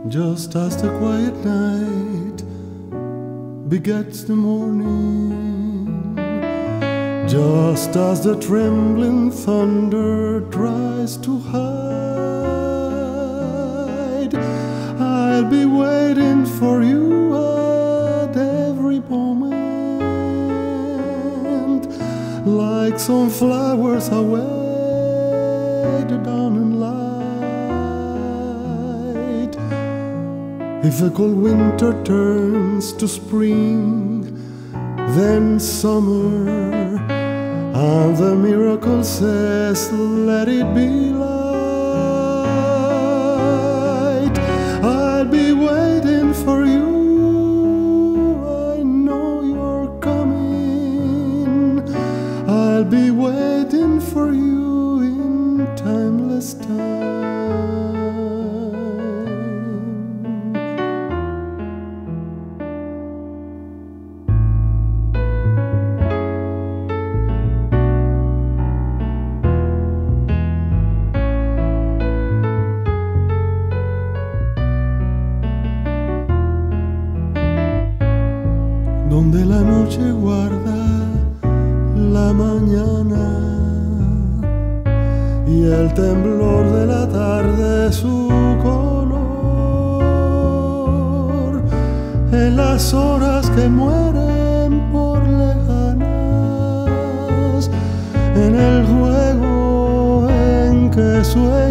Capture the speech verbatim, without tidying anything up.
just as the quiet night begets the morning, just as the trembling thunder tries to hide. I'll be waiting for you at every moment, like some flowers await the dawning light. If a cold winter turns to spring, then summer, and the miracle says, let it be light. I'll be waiting for you, I know you're coming. I'll be waiting for you in timeless time. Donde la noche guarda la mañana y el temblor de la tarde su color, en las horas que mueren por lejanas, en el juego en que sueña